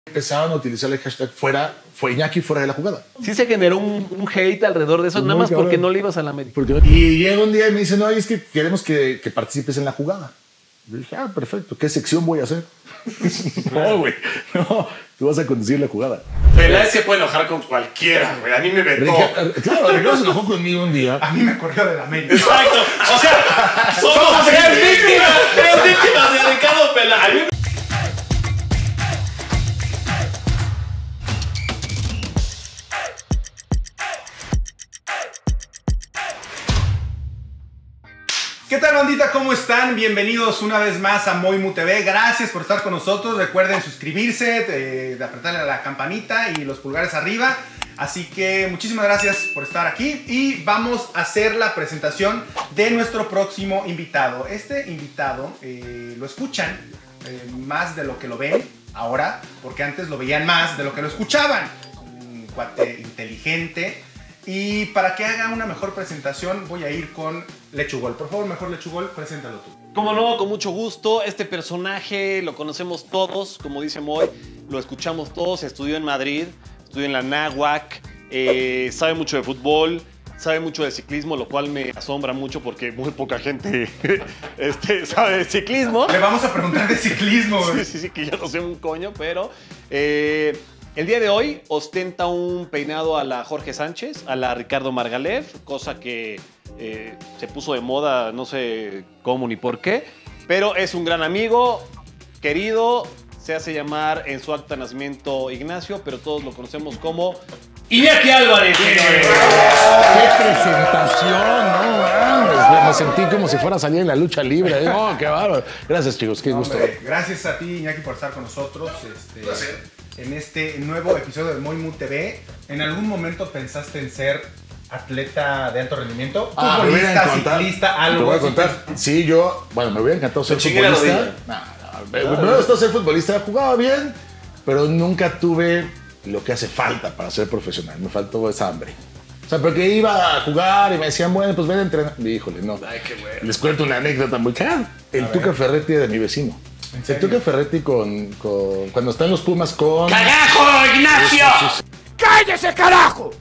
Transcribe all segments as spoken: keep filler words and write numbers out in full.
Empezaban a utilizar el hashtag fuera, fue Iñaki fuera de la jugada. Sí se generó un, un hate alrededor de eso, Muy nada más cabrón. porque no le ibas a la América. Porque, y llega un día y me dice, no, es que queremos que, que participes en la jugada. Yo dije, ah, perfecto, ¿qué sección voy a hacer? No, güey, no, tú vas a conducir la jugada. Peláez se puede enojar con cualquiera, güey. A mí me vetó. Ricardo, claro, Ricardo se enojó conmigo un día. A mí me corrió de la América. Exacto. O sea, somos tres víctimas, tres víctimas de Ricardo Peláez. ¿Qué tal, bandita? ¿Cómo están? Bienvenidos una vez más a Moimu T V. Gracias por estar con nosotros. Recuerden suscribirse, de, de apretarle a la campanita y los pulgares arriba. Así que muchísimas gracias por estar aquí y vamos a hacer la presentación de nuestro próximo invitado. Este invitado eh, lo escuchan eh, más de lo que lo ven ahora, porque antes lo veían más de lo que lo escuchaban. Un cuate inteligente. Y para que haga una mejor presentación voy a ir con Lechugol. Por favor, mejor Lechugol, preséntalo tú. Como no, con mucho gusto. Este personaje lo conocemos todos, como dice Moy, lo escuchamos todos. Estudió en Madrid, estudió en la Náhuac, eh, sabe mucho de fútbol, sabe mucho de ciclismo, lo cual me asombra mucho porque muy poca gente este, sabe de ciclismo. Le vamos a preguntar de ciclismo. Sí, sí, sí, que yo no sé un coño, pero... Eh, el día de hoy ostenta un peinado a la Jorge Sánchez, a la Ricardo Margalef, cosa que eh, se puso de moda, no sé cómo ni por qué, pero es un gran amigo, querido, se hace llamar en su acta de nacimiento Ignacio, pero todos lo conocemos como Iñaki Álvarez. ¡Qué presentación! No mames, me sentí como si fuera a salir en la lucha libre. No, qué bárbaro. Gracias, chicos, qué gusto. Hombre, gracias a ti, Iñaki, por estar con nosotros. Este, en este nuevo episodio de Moimu T V. ¿En algún momento pensaste en ser atleta de alto rendimiento? Ah, me hubiera Futbolista, encantado. ciclista, algo. Te voy a así contar. Sí, yo, bueno, me hubiera encantado ser Me chingué la futbolista. rodilla. No, no, me, me hubiera gustado ser futbolista. Jugaba bien, pero nunca tuve lo que hace falta para ser profesional. Me faltó esa hambre. O sea, porque iba a jugar y me decían, bueno, pues ven a entrenar. Y, híjole, no. Ay, qué bueno. Les cuento una anécdota muy cara. El A Tuca ver. Ferretti de mi vecino. ¿En El serio? Tuca Ferretti con, con... Cuando están los Pumas con... ¡Carajo, Ignacio! Sí, sí, sí. ¡Cállese, carajo!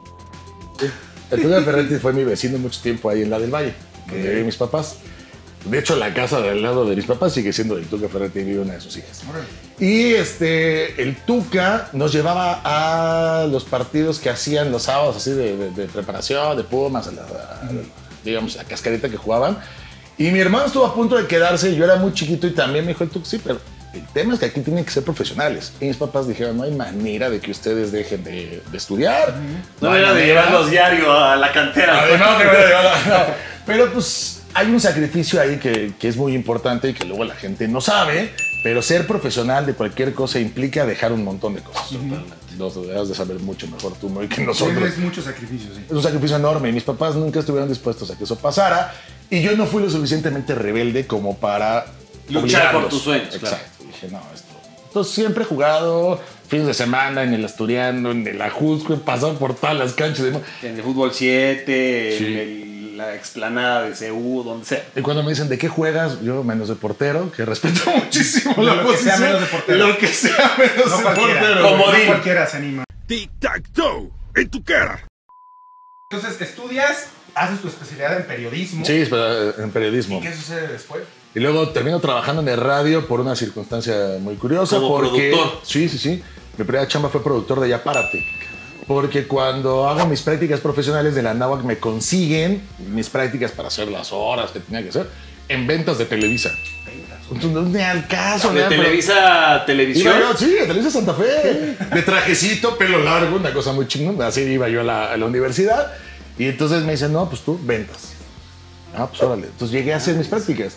El Tuca Ferretti fue mi vecino mucho tiempo ahí en la del Valle, donde viven mis papás. De hecho, la casa del lado de mis papás sigue siendo del Tuca Ferretti y vive una de sus hijas. Órale. Y este, el Tuca nos llevaba a los partidos que hacían los sábados, así de, de- de preparación, de Pumas, a la, a la- digamos, la cascarita que jugaban. Y mi hermano estuvo a punto de quedarse, yo era muy chiquito y también me dijo el Tuca, sí, pero el tema es que aquí tienen que ser profesionales. Y mis papás dijeron, no hay manera de que ustedes dejen de, de estudiar. No hay era de manera. llevarlos diario a la cantera. Además, de verdad, no. Pero pues hay un sacrificio ahí que, que es muy importante y que luego la gente no sabe, pero ser profesional de cualquier cosa implica dejar un montón de cosas. Lo debes de saber mucho mejor tú, Moy, que nosotros. Es mucho sacrificio, sí. Es un sacrificio enorme y mis papás nunca estuvieron dispuestos a que eso pasara y yo no fui lo suficientemente rebelde como para Luchar obligarlos. por tus sueños, Exacto. claro. Dije, no, esto... Entonces siempre he jugado fines de semana en el Asturiano, en el Ajusco, he pasado por todas las canchas. De... En el fútbol siete, Sí. en el- la explanada de C U, donde sea. Y cuando me dicen, ¿de qué juegas? Yo, menos de portero, que respeto muchísimo Lo la que sea posición. menos de portero. Lo que sea menos No de cualquiera, portero. no Comodín. cualquiera se anima. Tic-tac-toe, en tu cara. Entonces, estudias, haces tu especialidad en periodismo. Sí, pero en periodismo. ¿Y qué sucede después? Y luego termino trabajando en el radio por una circunstancia muy curiosa. Como porque, productor. Sí, sí, sí. Mi primera chamba fue productor de Ya Párate. Porque cuando hago mis prácticas profesionales de la Náhuac me consiguen mis prácticas para hacer las horas que tenía que hacer en ventas de Televisa. Entonces, no me al caso. De nada, pero- Televisa Televisión. Iba yo, sí, a Televisa Santa Fe. De trajecito, pelo largo, una cosa muy chingona. Así iba yo a la, a la universidad. Y entonces me dicen, no, pues tú, ventas. Ah, pues órale. Entonces llegué a hacer mis prácticas.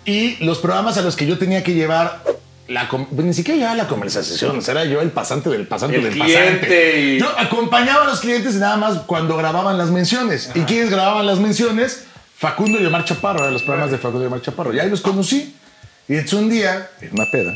Y los programas a los que yo tenía que llevar, la com- ni siquiera llevaba la conversación. O sea, era yo el pasante del pasante El del cliente pasante. y- Yo acompañaba a los clientes nada más cuando grababan las menciones. ¿Y quiénes grababan las menciones? Facundo y Omar Chaparro, eran los programas de Facundo y Omar Chaparro. Y ahí los conocí. Y entonces un día, en una peda,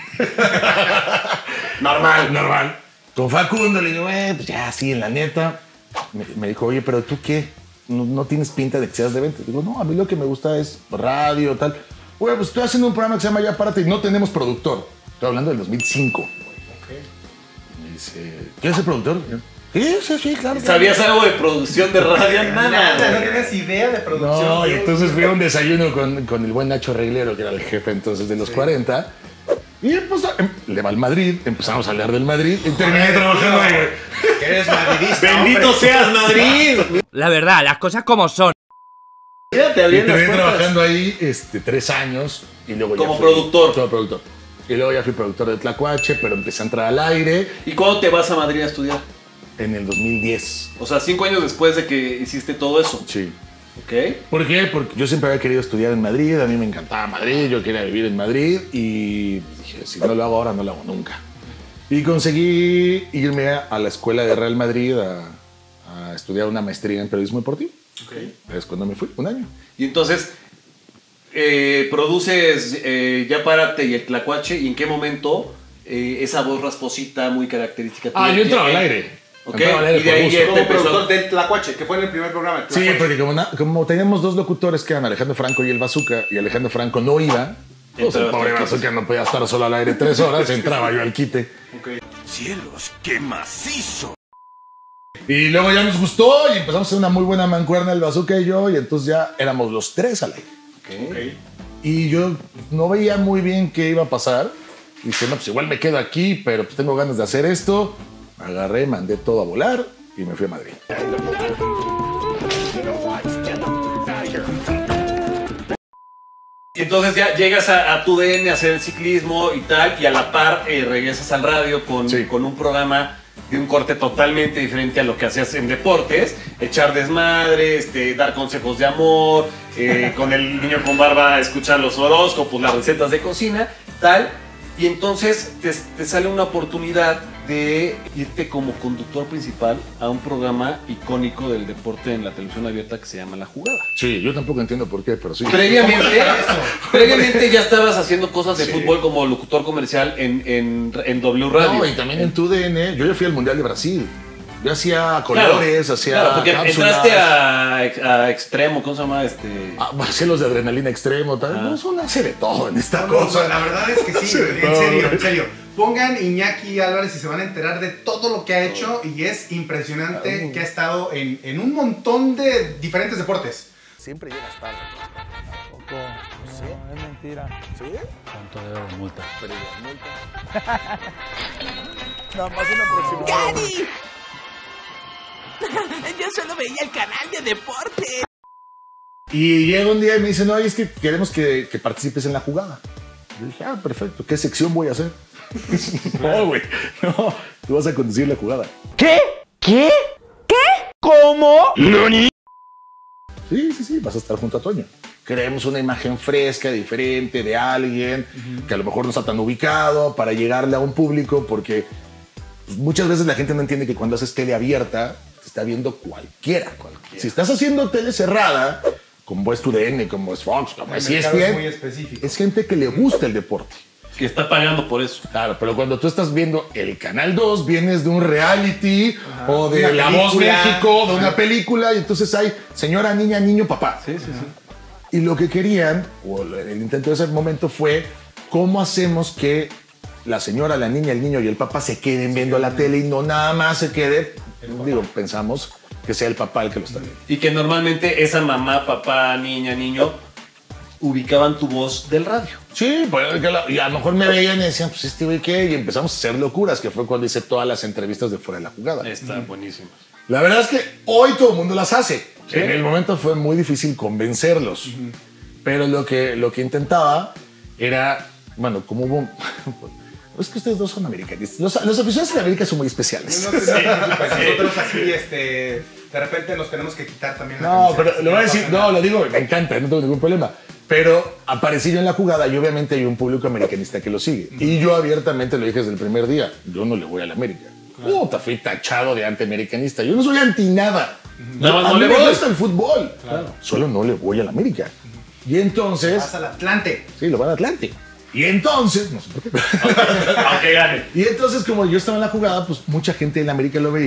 normal, normal, con Facundo le digo, eh, pues ya, sí, en la neta. Me, me dijo, oye, pero ¿tú qué? No, no tienes pinta de que seas de ventas. Digo, no, a mí lo que me gusta es radio, tal. Oye, pues estoy haciendo un programa que se llama Ya Párate y no tenemos productor. Estoy hablando del dos mil cinco. Me dice, ¿quieres ser productor? Sí, sí, sí, claro. ¿Sabías algo de producción de radio? Nada, Nada. no tienes idea de producción. No, y entonces fui a un desayuno con, con el buen Nacho Reglero, que era el jefe entonces de los sí. cuarenta. Y pues, le va al Madrid, empezamos a hablar del Madrid y terminé trabajando ahí, güey. Que eres madridista. ¡Bendito hombre. seas Madrid! La verdad, las cosas como son. Fíjate, Y abriendo las terminé puertas. trabajando ahí este, tres años y luego ya Como fui- productor. Como productor. Y luego ya fui productor de Tlacuache, pero empecé a entrar al aire ¿Y cuándo te vas a Madrid a estudiar? en el dos mil diez. O sea, cinco años después de que hiciste todo eso. Sí. ¿Ok? ¿Por qué? Porque yo siempre había querido estudiar en Madrid, a mí me encantaba Madrid, yo quería vivir en Madrid y dije, si no lo hago ahora, no lo hago nunca. Y conseguí irme a la escuela de Real Madrid a, a estudiar una maestría en periodismo deportivo. Okay. Es cuando me fui, un año. Y entonces, eh, produces eh, Ya Párate y El Tlacuache, ¿y en qué momento eh, esa voz rasposita muy característica Ah, tuya yo entraba al tiene? aire. Ok, Entraba al aire y de por ahí gusto. ya te Como empezó. productor del Tlacuache, que fue en el primer programa. el Sí, Tlacuache. porque como, na- como teníamos dos locutores que eran Alejandro Franco y el Bazooka, y Alejandro Franco no iba, pues el Entrabas pobre tú. Bazooka no podía estar solo al aire tres horas, entraba yo al quite. Cielos, qué macizo. Y luego ya nos gustó y empezamos a hacer una muy buena mancuerna el Bazooka y yo, y entonces ya éramos los tres al aire. Okay. Y yo no veía muy bien qué iba a pasar. Y dije, no, pues igual me quedo aquí, pero pues tengo ganas de hacer esto. Agarré, mandé todo a volar y me fui a Madrid. Y entonces ya llegas a, a tu D N a hacer el ciclismo y tal, y a la par eh, regresas al radio con, Sí. con un programa de un corte totalmente diferente a lo que hacías en deportes, echar desmadre, este, dar consejos de amor, eh, con el niño con barba escuchar los horóscopos, las recetas de cocina, tal. Y entonces te, te sale una oportunidad de irte como conductor principal a un programa icónico del deporte en la televisión abierta que se llama La Jugada. Sí, yo tampoco entiendo por qué, pero sí. Previamente, previamente ya estabas haciendo cosas de fútbol como locutor comercial en, en, en W Radio. No, y también en tu D N, yo ya fui al Mundial de Brasil. Yo hacía colores, hacía claro, porque cápsulas. entraste a, a Extremo, ¿cómo se llama? Este... Ah, Barcelos de adrenalina extremo, tal. Ah. No, son hace de todo en esta No, no, cosa. la verdad es que sí, Sí, en no, serio, güey. en serio. Pongan Iñaki Álvarez y se van a enterar de todo lo que ha hecho y es impresionante que ha estado en, en un montón de diferentes deportes. Siempre llegas tarde. Poco, no, es mentira. ¿Sí? ¿Cuánto debo de multa? Pero las multas. Nada más una próxima. ¡Daddy! Yo solo veía el canal de deporte. Y llega un día y me dice, no, es que queremos que, que participes en La Jugada. Yo dije, ah, perfecto, ¿qué sección voy a hacer? No, güey, no, tú vas a conducir La Jugada. ¿Qué? ¿Qué? ¿Qué? ¿Cómo? Sí, sí, sí, vas a estar junto a Toño. Queremos una imagen fresca, diferente, de alguien que a lo mejor no está tan ubicado para llegarle a un público, porque pues, muchas veces la gente no entiende que cuando haces tele abierta, te está viendo cualquiera. cualquiera. Si estás haciendo tele cerrada, como es tu D N, como es Fox, como El es mercado es muy E S P N, específico. es gente que le gusta el deporte. Que está pagando por eso. Claro, pero cuando tú estás viendo el Canal dos, vienes de un reality o de Una La Voz película. México, de una película, y entonces hay señora, niña, niño, papá. Sí, sí, sí. Y lo que querían, o el intento de ese momento fue, ¿cómo hacemos que la señora, la niña, el niño y el papá se queden viendo la tele y no nada más se quede, digo, pensamos que sea el papá el que lo está viendo? Y que normalmente esa mamá, papá, niña, niño, ubicaban tu voz del radio. Sí, pues, que la- y a lo mejor me veían y decían, pues este güey qué, y empezamos a hacer locuras, que fue cuando hice todas las entrevistas de Fuera de la Jugada. Está buenísimo. La verdad es que hoy todo el mundo las hace. En el momento fue muy difícil convencerlos. Pero lo que, lo que intentaba era, bueno, como hubo... Es que ustedes dos son americanistas. Los, los aficionados de América son muy especiales. No, no te preocupes, nosotros aquí, este, de repente nos tenemos que quitar también la No, camiseta. pero lo voy a decir, no, lo digo, me encanta, no tengo ningún problema. Pero aparecí yo en La Jugada y obviamente hay un público americanista que lo sigue. Y yo abiertamente lo dije desde el primer día, yo no le voy a la América. Puta, fui tachado de antiamericanista. Yo no soy anti nada. Nada más a no mí le me voy. gusta el fútbol. Solo no le voy a la América. Y entonces... Vas al Atlante. Sí, lo van a Atlante. Y entonces... No sé por qué. Aunque gane. Y entonces, como yo estaba en La Jugada, pues mucha gente en la América lo veía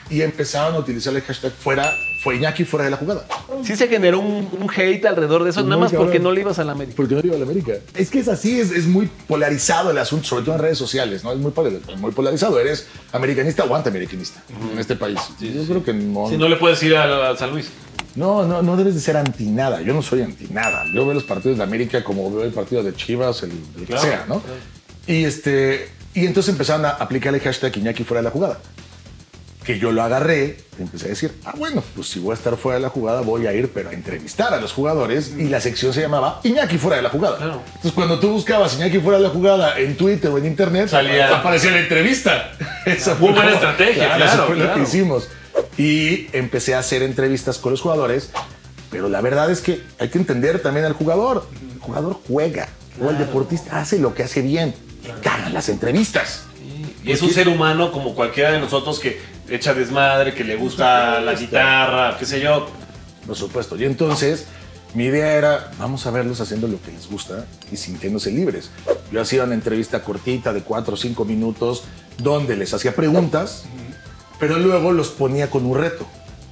y empezaron a utilizar el hashtag fuera, fue Iñaki fuera de la jugada. Sí se generó un, un hate alrededor de eso, Muy nada más cabrón. porque no le ibas a la América. Porque no iba a la América. Es que es así, es, es muy polarizado el asunto, sobre todo en redes sociales, ¿no? Es muy, pol- muy polarizado. ¿Eres americanista o antiamericanista uh-huh. en este país? Sí, yo creo que no. Si no le puedes ir a, a San Luis. No, no, no debes de ser anti nada. Yo no soy anti nada. Yo veo los partidos de América como veo el partido de Chivas, el, el Claro, que sea, ¿no? claro. Y, este, y entonces empezaron a aplicar el hashtag Iñaki fuera de la jugada. Que yo lo agarré y empecé a decir, ah, bueno, pues si voy a estar fuera de la jugada, voy a ir, pero a entrevistar a los jugadores. Y la sección se llamaba Iñaki fuera de la jugada. Claro. Entonces, cuando tú buscabas Iñaki fuera de la jugada en Twitter o en Internet, Salía- aparecía la entrevista. Esa Muy fue buena como- estrategia, Claro, claro, eso fue lo claro. que hicimos. Y empecé a hacer entrevistas con los jugadores. Pero la verdad es que hay que entender también al jugador. El jugador juega. O el deportista hace lo que hace bien. Le cagan las entrevistas. Y es un ser humano como cualquiera de nosotros que echa desmadre, que le gusta la guitarra, qué sé yo. Por supuesto. Y entonces, mi idea era, vamos a verlos haciendo lo que les gusta y sintiéndose libres. Yo hacía una entrevista cortita de cuatro o cinco minutos donde les hacía preguntas, pero luego los ponía con un reto.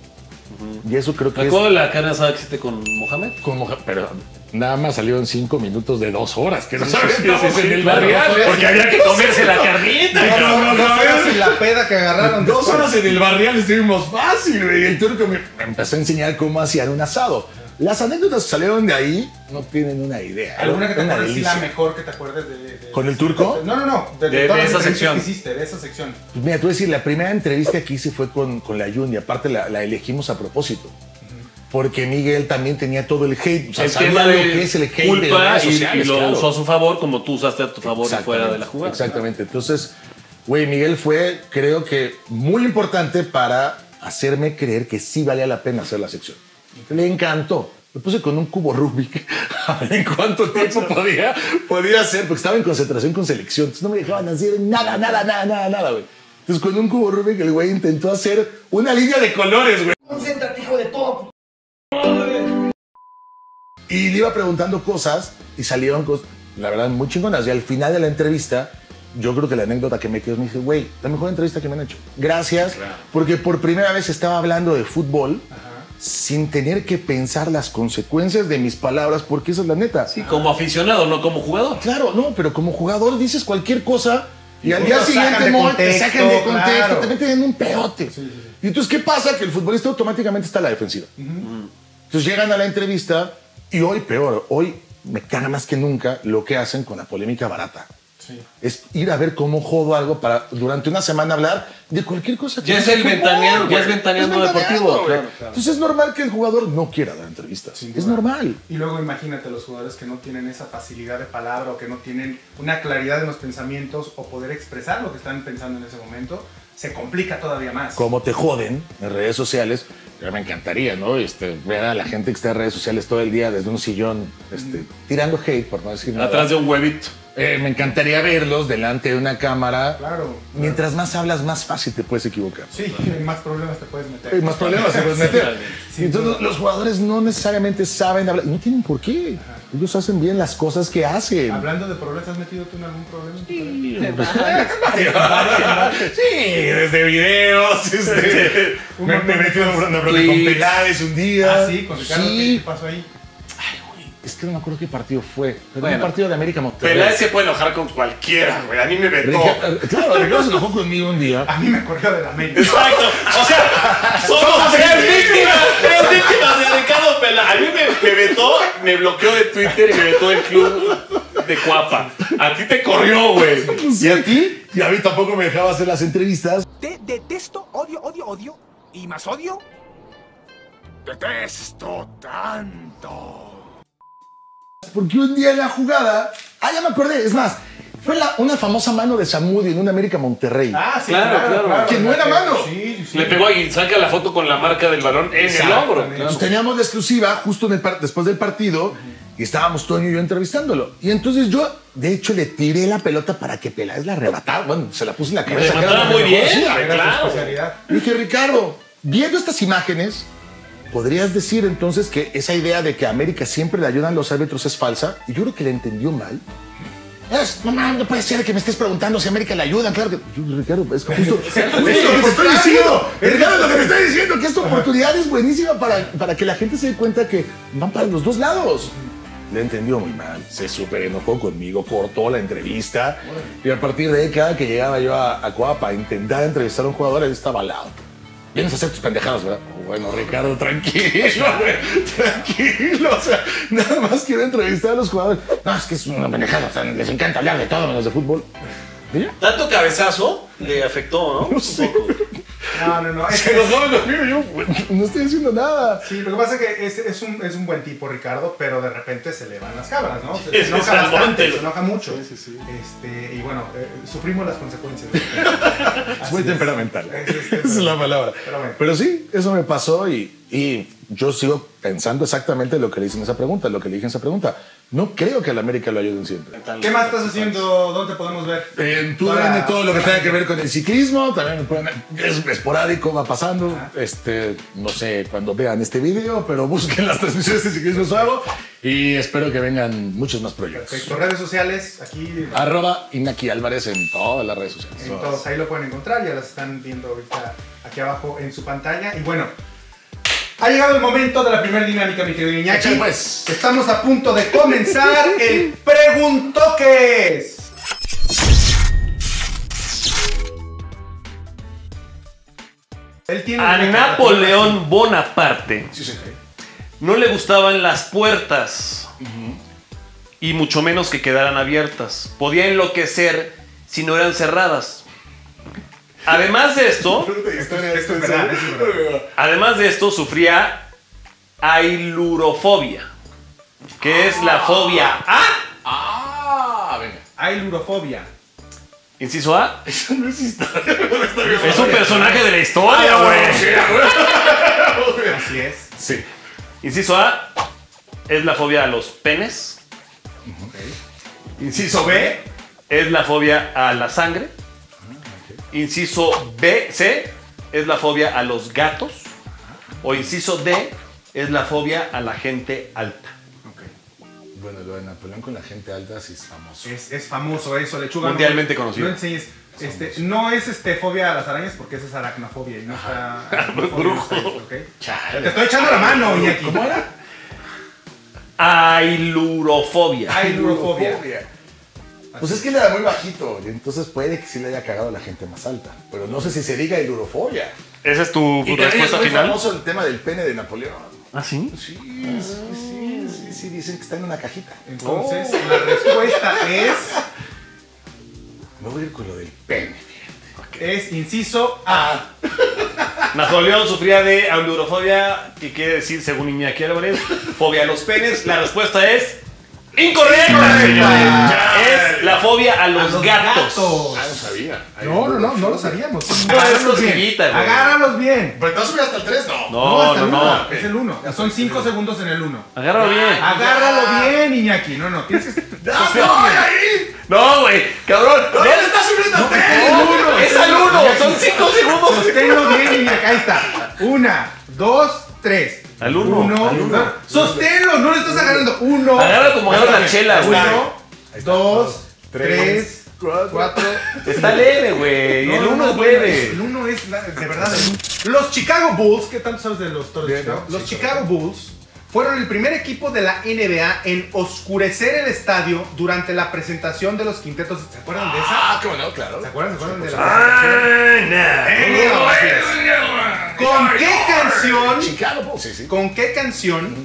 Y eso creo que ¿Me es... acuerdo de la carne asada que hiciste con Mohamed? con Moja- pero nada más salió en cinco minutos de dos horas, que no sabes sí, sí, en el claro, barrial. porque había que comerse la carnita. No, no, no, no, no, no, y la peda que agarraron. Dos después. horas en el barrial estuvimos fácil, güey. El turco me me empezó a enseñar cómo hacían un asado. Las anécdotas que salieron de ahí no tienen una idea. ¿Alguna que te Una acuerdes, sí, la delicia. mejor que te acuerdes de, de- ¿Con el turco? No, no, no. De, De- de todas las esa entrevistas sección. que hiciste, de esa sección. Pues mira, te voy a decir, la primera entrevista que hice fue con, con la Jun y aparte la, la elegimos a propósito. Porque Miguel también tenía todo el hate. O sea, El sabía tema lo de que es el hate de culpa redes y, sociales, y lo claro. usó a su favor como tú usaste a tu favor y fuera Exactamente, de la jugada. Exactamente. Entonces, güey, Miguel fue, creo que, muy importante para hacerme creer que sí valía la pena hacer la sección. Le encantó. Me puse con un cubo Rubik a ver en cuánto tiempo podía, podía hacer, porque estaba en concentración con selección. Entonces no me dejaban hacer nada, nada, nada, nada, nada, güey. Entonces con un cubo Rubik el güey intentó hacer una línea de colores, güey. Concéntrate, hijo de todo. Y le iba preguntando cosas y salieron cosas, la verdad, muy chingonas. Y al final de la entrevista, yo creo que la anécdota que me quedó, me dije, güey, la mejor entrevista que me han hecho. Gracias, Claro. porque por primera vez estaba hablando de fútbol sin tener que pensar las consecuencias de mis palabras, porque esa es la neta. Sí, como aficionado, no como jugador. Claro, no, pero como jugador dices cualquier cosa y al Y día lo sacan siguiente de mo, te contexto, sacan de contexto, claro. te meten en un peote. Y entonces, ¿qué pasa? Que el futbolista automáticamente está a la defensiva. Entonces llegan a la entrevista y hoy, peor, hoy me caga más que nunca lo que hacen con la polémica barata. Sí. Es ir a ver cómo jodo algo para durante una semana hablar de cualquier cosa. que Ya no es sea el fútbol, ventaneando, ya güey. es ventaneando Es deportivo, güey. claro, claro. Entonces es normal que el jugador no quiera dar entrevistas. Sin Es duda. normal. Y luego imagínate los jugadores que no tienen esa facilidad de palabra o que no tienen una claridad en los pensamientos o poder expresar lo que están pensando en ese momento, se complica todavía más. Cómo te joden en redes sociales. Ya me encantaría, ¿no? Este, ver a la gente que está en redes sociales todo el día desde un sillón, este, tirando hate, por no decir nada. Atrás de un huevito. Eh, me encantaría verlos delante de una cámara. Claro. Mientras más hablas, más fácil te puedes equivocar. Sí, hay más problemas te puedes meter. Hay más problemas te puedes meter. Sí, Y entonces sí. los jugadores no necesariamente saben hablar. Y no tienen por qué. Ellos hacen bien las cosas que hacen. Hablando de problemas, ¿has metido tú en algún problema? Sí, desde videos, este, Un me, montón me de metí cosas. una bronca con Peláez un día. Ah, sí, con Ricardo, ¿qué, Sí. qué pasó ahí? Es que no me acuerdo qué partido fue. Pero Bueno. un partido de América Monterrey. Peláez se puede enojar con cualquiera, güey. A mí me vetó. Rica- Claro, Ricardo se enojó conmigo un día. A mí me corrió de la mente. Exacto. O sea, somos tres víctimas, tres víctimas de Ricardo Peláez. A mí me, me vetó, me bloqueó de Twitter y me vetó el club de Cuapa. A ti te corrió, güey. ¿Y a ti? Y a mí tampoco me dejaba hacer las entrevistas. Te detesto, odio, odio, odio. ¿Y más odio? Detesto tanto. Porque un día en la jugada. Ah, ya me acordé. Es más, fue la- una famosa mano de Samudi en un América Monterrey. Ah, sí, Claro, claro. Que no era mano. Sí, sí, sí. Le pegó y saca la foto con la marca del balón en el hombro. Entonces teníamos la exclusiva justo en el par- después del partido y estábamos Toño y yo entrevistándolo. Y entonces yo, de hecho, le tiré la pelota para que Peláez la arrebatara. Bueno, se la puse en la cabeza. que era remataba lo que muy mejor bien, hacía. güey. Era su Claro. especialidad. Le dije, Ricardo, viendo estas imágenes, ¿podrías decir entonces que esa idea de que a América siempre le ayudan los árbitros es falsa? Y yo creo que le entendió mal. Es, mamá, no puede ser que me estés preguntando si América le ayudan. Claro que. Yo, Ricardo, es que justo. justo lo que te estoy diciendo. Ricardo, lo que te estoy diciendo, que esta oportunidad es buenísima para, para que la gente se dé cuenta que van para los dos lados. Le entendió muy mal, se súper enojó conmigo, cortó la entrevista. Y a partir de ahí, cada que llegaba yo a, a Coapa a intentar entrevistar a un jugador, él estaba al lado. Vienes a hacer tus pendejadas, ¿verdad? Bueno, Ricardo, tranquilo, güey, tranquilo. O sea, nada más quiero entrevistar a los jugadores. No, es que es una pendejada, o sea, les encanta hablar de todo menos de fútbol. ¿Y ya? Tanto cabezazo le afectó, ¿no? No sé. No, no, no. Es Se que, enojó conmigo, yo güey, no estoy haciendo nada. sí, lo que pasa es que es, es, un, es un buen tipo, Ricardo, pero de repente se le van las cabras, ¿no? Se, se Es que enoja es bastante, almonte. se enoja mucho. Sí, sí, sí. Este, y bueno, eh, sufrimos las consecuencias. Es muy temperamental. Es, este, Esa es la palabra. Pero bueno. Pero sí, eso me pasó y, y yo sigo pensando exactamente lo que le hice en esa pregunta, lo que le dije en esa pregunta. No creo que a la América lo ayuden siempre. ¿Qué más estás haciendo? ¿Dónde te podemos ver? En tu Para- D N, todo lo que tenga que ver con el ciclismo, también me pueden, es esporádico, va pasando. Este, no sé cuándo vean este video, pero busquen las transmisiones de Ciclismo Suave y espero que vengan muchos más proyectos. Perfecto. Redes sociales, aquí Arroba Inaki Álvarez en todas las redes sociales. en todos, ahí lo pueden encontrar, ya las están viendo ahorita aquí abajo en su pantalla. Y bueno, ha llegado el momento de la primera dinámica, mi querido Iñaki. Échale, pues. Estamos a punto de comenzar el Preguntoques. Él tiene A una Napoleón Bonaparte Sí, sí, sí. no le gustaban las puertas y mucho menos que quedaran abiertas. Podía enloquecer si no eran cerradas. Además de esto, Esto es- esto es verdad, esto es verdad. además de esto, sufría ailurofobia, que es la fobia A. Ah, venga. Hay lurofobia. Inciso A. Eso no es historia. Es un personaje de la historia, güey. Así es. Sí. Inciso A es la fobia a los penes. Inciso B es la fobia a la sangre. Inciso B, C es la fobia a los gatos. O inciso D es la fobia a la gente alta. Bueno, lo de Napoleón con la gente alta sí es famoso. Es, es famoso eso, lechuga. Mundialmente no, conocido. No enseñes. Este, no es este, fobia a las arañas porque esa es aracnofobia y no está. aracnofobia, Brujo. no está, ¿ok? Chale. Te estoy echando la mano, Iñaki. ¿Cómo era? Ailurofobia. Ailurofobia. Pues es que él era muy bajito, y entonces puede que sí le haya cagado a la gente más alta. Pero no sé si se diga ilurofobia. ¿Esa es tu Y también es respuesta muy final? famoso el tema del pene de Napoleón. ¿Ah, sí? Sí, sí, sí, sí, sí, dicen que está en una cajita. Entonces, la respuesta es. Me voy a ir con lo del pene. Es inciso A. Napoleón sufría de ailurofobia, que quiere decir, según Iñaki Álvarez, fobia a los penes. La respuesta es incorrecta, señores. Es la fobia a los, los gatos. gatos. Ah, no sabía. No, no, no, no lo sabíamos. No, es Agárralos bien. cosquillita, güey. Agárralos bien. Pero no subí hasta el tres, no. No, hasta no, el no. uno. Es el uno. Son cinco segundos en el uno. Agárralo bien. Agárralo bien, Iñaki. No, no, tienes que. ¡Ah, no! ¡Ahí! No, güey, cabrón. ¡No, le está subiendo al tres! No, es al uno, son cinco segundos. Sosténlo bien, Iñaki. Ahí está. Una, dos, tres. Al uno, Uno. al uno. Sosténlo, no le estás agarrando. Uno. Agarra como agarra la chela, güey. Uno, dos, tres, cuatro. Está leve, güey. No, El no, uno no, es bueno, leve. El uno es la- de verdad. el uno. Los Chicago Bulls, ¿qué tanto sabes de los Toros de Bien, Chicago? ¿no? Los Sí, Chicago Bulls fueron el primer equipo de la N B A en oscurecer el estadio durante la presentación de los quintetos. ¿Se acuerdan de esa? Ah, cómo no, claro. ¿Se acuerdan? ¿Se acuerdan de la presentación? ¿Con qué canción? Chicago Bulls, sí, sí. ¿Con qué canción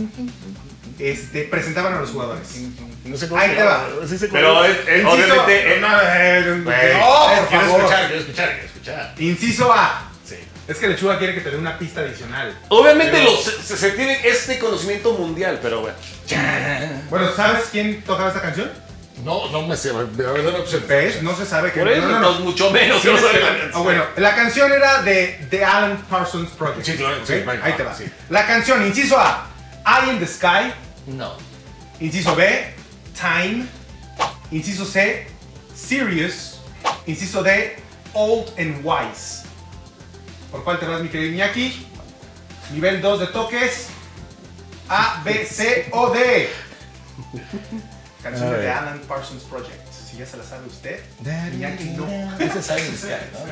este, presentaban a los jugadores? No sé cómo Ahí se te llama. va. Sí sé cuál Pero es. es, es- Inciso- obviamente. No, eh, Güey, no, por quiero favor. escuchar, quiero escuchar, quiero escuchar. Inciso A. Sí. Es que Lechuga quiere que te dé una pista adicional. Obviamente Pero- los, se, se tiene este conocimiento mundial, pero bueno. Bueno, ¿sabes quién tocaba esta canción? No, no me sé. A ver, dame opciones. ¿Ves? No se sabe que Por eso, no, no, no, no. mucho menos. Tienes no sabe que- la canción. Ah, bueno, la canción era de The Alan Parsons Project. Sí, claro, ¿ok? sí, vaya, Ahí te va. sí. La canción, inciso A, Eye in the Sky. No. Inciso B, Time. Inciso C, Serious. Inciso D, Old and Wise. ¿Por cuál te vas, mi querido Iñaki? Nivel dos de toques. A, B, C o D. Canción A de ver. The Alan Parsons Project. Si ya se la sabe usted, Iñaki no. Ese es Eye in the Sky, ¿no?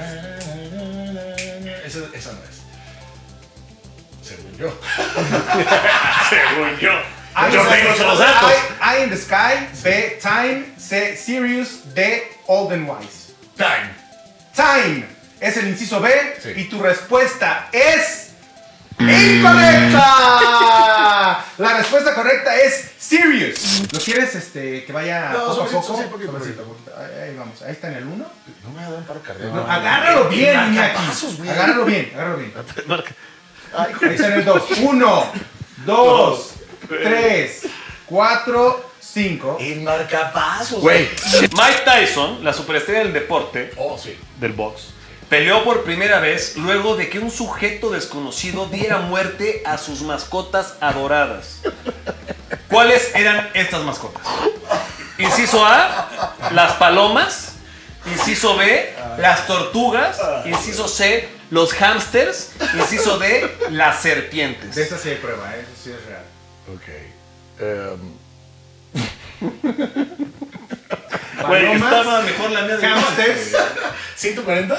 Eso, eso no es. Según yo. Según yo. Eye Yo in the tengo Sky, otros datos. Eye- Eye in the Sky, B. Time, C. Sirius, D. Olden Wise. Time. Time es el inciso B Sí. y tu respuesta es incorrecta. La respuesta correcta es Sirius. ¿Lo quieres este, que vaya No, poco a suavecito, poco? sí, poquito, Suavecito, poquito. poquito. Ahí, ahí vamos, ahí está en el uno. No me va a dar un paro cardíaco. No, agárralo bien, Marca Iñaki. pasos, güey. Agárralo bien, agárralo bien. Ay, Ahí está en el dos. uno, dos, tres, cuatro, cinco. el marcapasos. Güey. Mike Tyson, la superestrella del deporte, Oh, sí. del box, peleó por primera vez luego de que un sujeto desconocido diera muerte a sus mascotas adoradas. ¿Cuáles eran estas mascotas? Inciso A, las palomas. Inciso B, las tortugas. Inciso C, los hámsters. Inciso D, las serpientes. De esta sí hay prueba, ¿eh? Eso sí es real. Ok. Em, Güey, Palomas, estaba mejor la mía de Hamsters, ¿ciento cuarenta?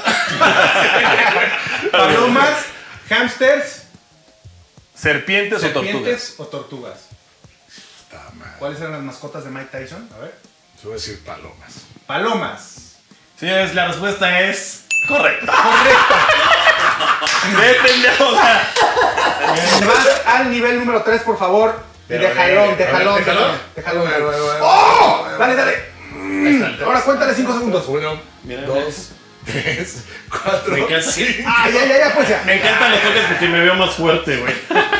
palomas, hamsters, ¿Serpientes, o tortugas? serpientes o tortugas. Está mal. ¿Cuáles eran las mascotas de Mike Tyson? A ver. Yo voy a decir palomas. Palomas. Señores, la respuesta es correcta. Correcto. De pendejo, o sea, Vas al nivel número tres, por favor. Y de jalón, de jalón, de jalón. De jalón. ¡Oh! Dale, dale. Ahora cuéntale cinco segundos. Uno, dos, tres, cuatro. Me encanta. cinco. Ah, ya, ya, ya, pues ya. me encantan los toques porque me veo más fuerte, güey.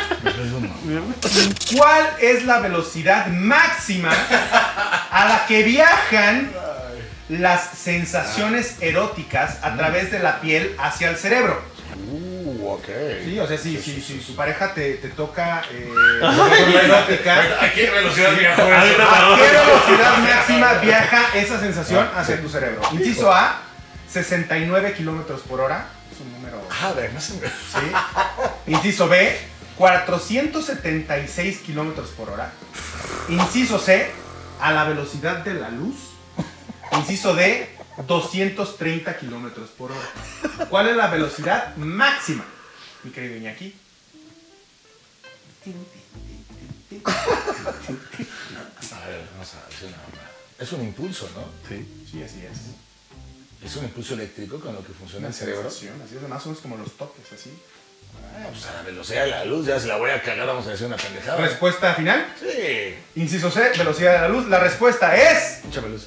¿Cuál es la velocidad máxima a la que viajan las sensaciones eróticas a través de la piel hacia el cerebro? Uh, ok. Sí, o sea, si sí, sí, sí, su pareja te, te toca eh, de forma erótica, ¿A qué velocidad viajó A eso? ver, ¿a qué velocidad máxima viaja esa sensación hacia tu cerebro? Inciso A, sesenta y nueve kilómetros por hora. Es un número. Ah, de más. ¿Sí? Inciso B, cuatrocientos setenta y seis kilómetros por hora. Inciso C, a la velocidad de la luz. Inciso D, doscientos treinta kilómetros por hora. ¿Cuál es la velocidad máxima, mi querido Iñaki? A ver, vamos a hacer una. Es un impulso, ¿no? Sí, sí, así es. Es un impulso eléctrico con lo que funciona el Una cerebro. sensación, así es, más o menos como los toques, así. Ah, pues a la velocidad de la luz, ya si la voy a cagar, vamos a decir una pendejada. Respuesta final. Sí. Inciso C, velocidad de la luz. La respuesta es Mucha luz.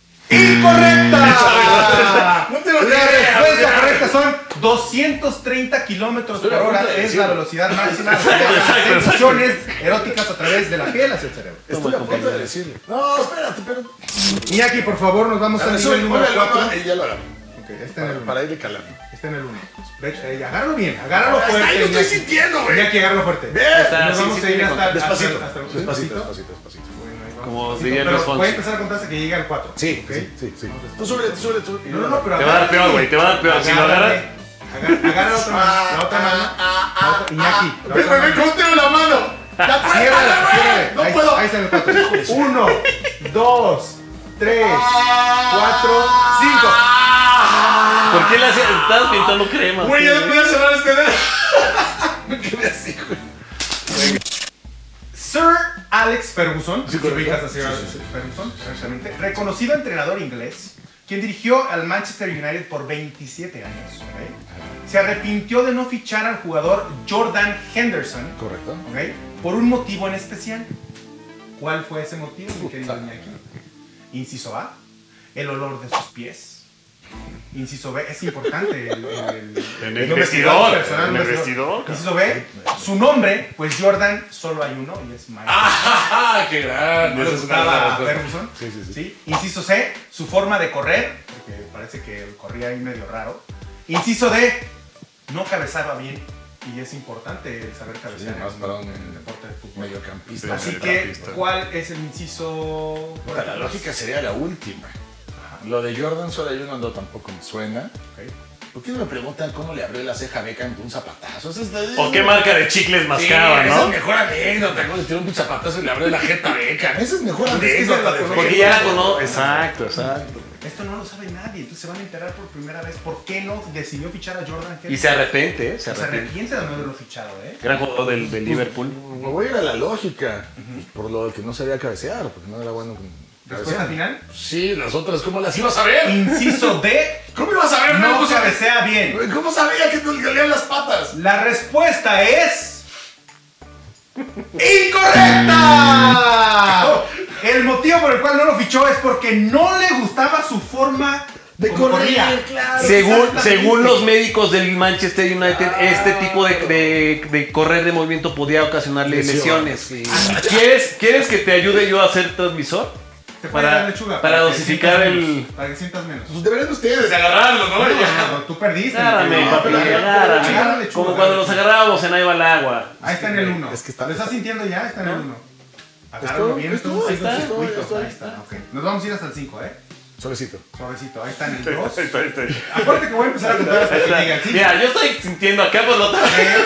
¡incorrecta! No te lo La creas, respuesta ya. correcta son doscientos treinta kilómetros por Estoy a hora. punto de Es la decirlo. velocidad máxima de las sensaciones eróticas a través de la piel hacia el cerebro. Estoy a punto de decirle. No, espérate, pero. Iñaki, por favor, nos vamos al nivel número cuatro. Y ya lo agarro. Ok, está en el Para, uno. para irle calando. Está en el uno. De hecho, eh, agárralo bien, agárralo Hasta fuerte. ahí lo estoy Iñaki. sintiendo, güey. Iñaki, agárralo fuerte. Bien. Y nos sí, vamos sí, a ir tiene hasta, hasta, Despacito. hasta, hasta- Despacito, despacito, despacito. Bueno, ahí vamos. Como Despacito, diría pero Luis Fonsi. voy a empezar a contar hasta que llegue al cuatro. Sí, ¿ok? sí, sí, sí. Tú sube, tú sube, tú No, no, no, pero Te va a dar peor, güey, te va a dar peor. Si lo agarras. Agarra, agarra la otra mano. La otra mano. La otra- Iñaki. la Ven, otra ven, ven, mano. ¿cómo tengo la mano? ¡La puerta, Ciérrala, ciérrala. no Ahí- puedo! Ahí está el cuatro. Uno, dos, tres, cuatro, cinco. ¿Por qué le hacías? Estabas pintando crema. Güey, ya no podía cerrar este dedo. Me quedé así, güey. Sir Alex Ferguson, Sí, si correcto. ubicas a Sir Sí, Alex sí, sí. Ferguson, exactamente, reconocido entrenador inglés, quien dirigió al Manchester United por veintisiete años, ¿ok? Se arrepintió de no fichar al jugador Jordan Henderson, Correcto. ¿ok? Por un motivo en especial. ¿Cuál fue ese motivo, mi querido Puta. Iñaki? Inciso A, el olor de sus pies. Inciso B, es importante el, el, En el el vestidor. personal, En el un vestidor. Inciso B, su nombre, pues Jordan solo hay uno y es Michael. ¡Ah, qué grande! ¿No le Esa es una gustaba buena a respuesta. Ferguson? Sí, sí, sí. ¿Sí? Inciso C, su forma de correr, porque parece que corría ahí medio raro. Inciso D, no cabezaba bien. Y es importante saber cabecear Sí, más en para un el deporte de fútbol. mediocampista. Así que, mediocampista. ¿cuál es el inciso? Puta, la lógica sería la última. Lo de Jordan solo hay uno, no tampoco me suena. Ok. ¿Por qué no me preguntan cómo le abrió la ceja a Beckham con un zapatazo? Eso está... O qué marca de chicles Sí, mascaba, esa ¿no? es mejor anécdota. Cuando le tiró un zapatazo y le abrió la jeta a Beckham. Esa es mejor anécdota. de Porque ya la conozco. Exacto, exacto. Esto no lo sabe nadie, entonces se van a enterar por primera vez por qué no decidió fichar a Jordan Hell. Y se arrepiente, ¿eh? Se Se arrepiente. arrepiente de no haberlo fichado, ¿eh? Gran jugador del, del Liverpool. Me voy a ir a la lógica. Pues por lo que no sabía cabecear, porque no era bueno con ¿Respuesta final? Sí, las otras, ¿cómo las ibas a ver? Inciso D. ¿Cómo ibas a ver? No ¿Cómo sabes? cabecea bien. ¿Cómo sabía que te dolían las patas? La respuesta es... ¡incorrecta! El motivo por el cual no lo fichó es porque no le gustaba su forma de como correr, corría. claro. Según, Exactamente. según los médicos del Manchester United, este tipo de, de- de correr de movimiento podía ocasionarle lesiones. Lesiones, sí. ¿Quieres, ¿Quieres que te ayude yo a hacer transmisor? Te puede Para- dar lechuga, para que dosificar sientas el- menos, para que sientas menos. Pues deberían ustedes de agarrarlo, ¿no? No, no, no, tú perdiste. Agárrame, No, papi, pero- pero agárrame. chingada lechuga, Como dale. cuando los agarrábamos en Ahí va el agua. Ahí está en el uno. Es que está- ¿Lo estás sintiendo ya? Está en el uno. Agárralo ¿Esto? bien. ¿Esto? entonces, Ahí sigue el está, circuito. esto, Ahí ahí está, ok. Nos vamos a ir hasta el cinco, ¿eh? Suavecito. Suavecito. Ahí está en el dos. Ahí está, ahí está. Acuérdate que voy a empezar a contar hasta Ahí que está. llegue al cinco. Mira, yo estoy sintiendo acá por lo tanto.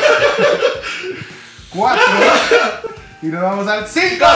cuatro. Y nos vamos al cinco.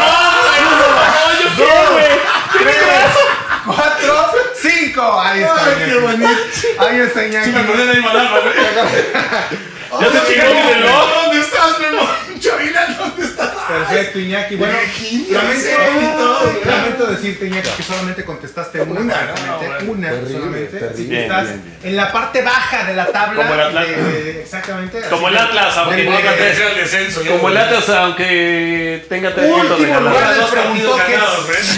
yo quiero, güey. cuatro, cinco. Ahí está. Ay, Iñaki. qué bonito. Ahí está Iñaki. Sí, me acordé de Ahí va el agua, güey. Ya se chingó mi reloj. ¿Dónde estás, Memo? Chavila, ¿dónde estás? Perfecto, Iñaki. Bueno, Imagínate. lamento, Ay. lamento decirte, Iñaki, que solamente contestaste una, Una, correctamente, no, bueno, una terrible, solamente. terrible. Así que Bien, estás bien, bien. en la parte baja de la tabla. Como el Atlas. de- de- exactamente. así Como el que- Atlas, aunque de- tenga de- tres. el descenso. ya, Como el güey. Atlas, aunque tenga tres puntos Último lugar regalados. del Dos partidos preguntoques. ganados, ¿ves?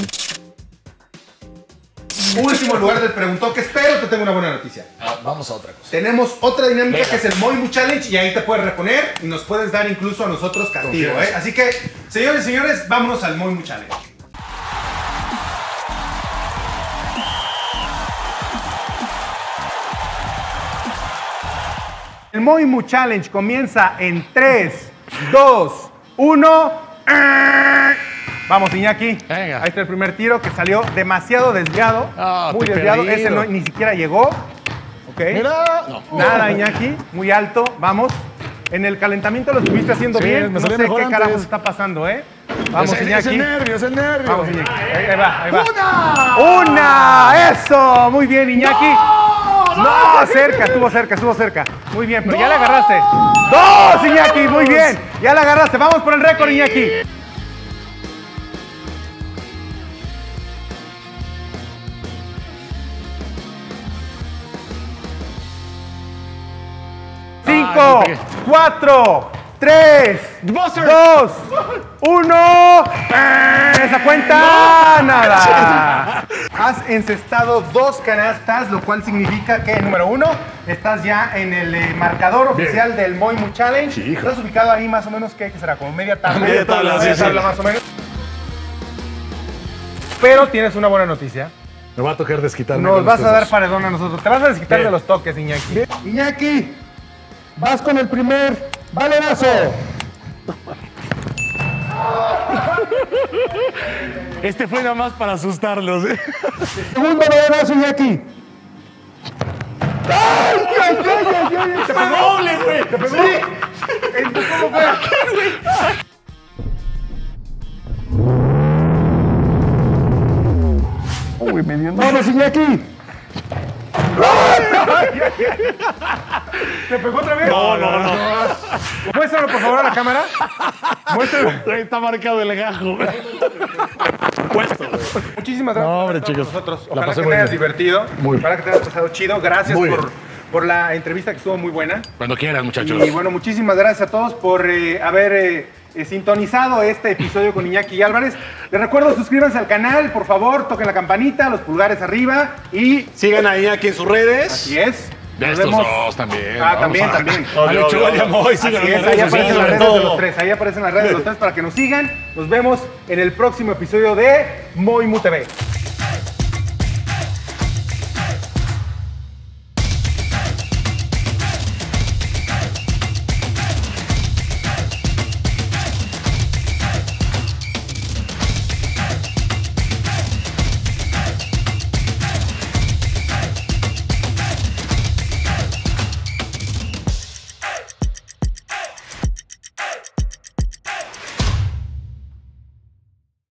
Último lugar del preguntoques, pero te tengo una buena noticia. Ah, vamos a otra cosa. Tenemos otra dinámica Venga. que es el Moimu Challenge y ahí te puedes reponer y nos puedes dar incluso a nosotros castigo, Confío. ¿eh? Así que, señores y señores, vámonos al Moimu Challenge. El Moimu Challenge comienza en tres, dos, uno. Vamos, Iñaki. Venga. Ahí está el primer tiro que salió demasiado desviado. Ah, muy te desviado. perdido. Ese no- ni siquiera llegó. Ok. Mira. No. Nada, Iñaki. Muy alto. Vamos. En el calentamiento lo estuviste haciendo Sí, bien. me No sé salió qué mejor antes. carajos está pasando, ¿eh? Vamos, Es el- Iñaki. Es el nervio, es el nervio. Vamos, Iñaki. Ahí, ahí va, ahí va. ¡Una! ¡Una! ¡Eso! Muy bien, Iñaki. No, cerca, estuvo cerca, estuvo cerca. Muy bien, pero ya la agarraste. ¡Dos, Iñaki! Muy bien. Ya la agarraste. Vamos por el récord, Iñaki. Cinco, Ay, cuatro, tres, dos, uno. Esa cuenta, nada. Has encestado dos canastas, lo cual significa que, número uno, estás ya en el eh, marcador oficial del Moimu Challenge. Sí, hijo. Estás ubicado ahí más o menos, ¿qué, qué será? Como media tabla. Media tabla, media sí, sí. tabla más o menos. Pero tienes una buena noticia. Me va a tocar desquitarme. Nos con vas estos a dar dos. paredón a nosotros. Te vas a desquitar Bien. de los toques, Iñaki. Iñaki, vas con el primer balonazo. Este fue nada más para asustarlos. ¿eh? Segundo balonazo, Iñaki. ¡Ay, ay, ay, ay, ay! ¡Te pegó! doble, güey! ¡Te pegó! Entonces, ¿cómo fue? Uy, me dio... ¡Vamos, Iñaki! ¿Te pegó otra vez? No, no, no. Muéstralo, por favor, a la cámara. Muéstralo. Ahí está marcado el gajo. Muchísimas gracias. No, hombre, por estar con chicos. Nosotros. La Ojalá pasé que muy te hayas bien. divertido. Muy Ojalá que te hayas pasado chido. Gracias Muy por, bien. por la entrevista que estuvo muy buena. Cuando quieran, muchachos. Y bueno, muchísimas gracias a todos por eh, haber eh, eh, sintonizado este episodio con Iñaki Álvarez. Les recuerdo, suscríbanse al canal, por favor, toquen la campanita, los pulgares arriba y Sigan a Iñaki en sus redes. así es. De Nos estos vemos. dos también. Ah, Vamos también, a- también. A Lechuga y a Moy, Así síganos en es, las ahí redes aparecen las sociales. redes de los tres, ahí aparecen las redes de los tres para que nos sigan. Nos vemos en el próximo episodio de Moimu T V.